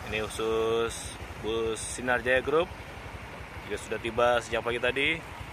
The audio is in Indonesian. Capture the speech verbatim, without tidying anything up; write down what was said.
Ini khusus bus Sinar Jaya Group juga sudah tiba sejak pagi tadi.